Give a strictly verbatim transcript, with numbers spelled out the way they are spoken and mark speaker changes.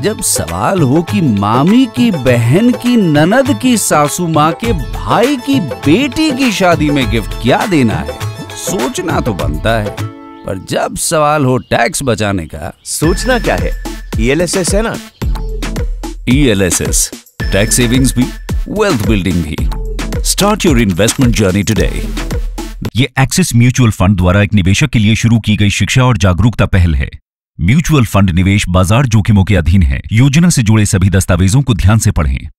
Speaker 1: जब सवाल हो कि मामी की बहन की ननद की सासू माँ के भाई की बेटी की शादी में गिफ्ट क्या देना है, सोचना तो बनता है। पर जब सवाल हो टैक्स बचाने का,
Speaker 2: सोचना क्या है, ई एल एस एस है ना।
Speaker 1: E L S S, tax savings भी, वेल्थ बिल्डिंग भी। Start your investment journey today.
Speaker 3: ये एक्सिस म्यूचुअल फंड द्वारा एक निवेशक के लिए शुरू की गई शिक्षा और जागरूकता पहल है। म्यूचुअल फंड निवेश बाजार जोखिमों के अधीन है। योजना से जुड़े सभी दस्तावेजों को ध्यान से पढ़ें।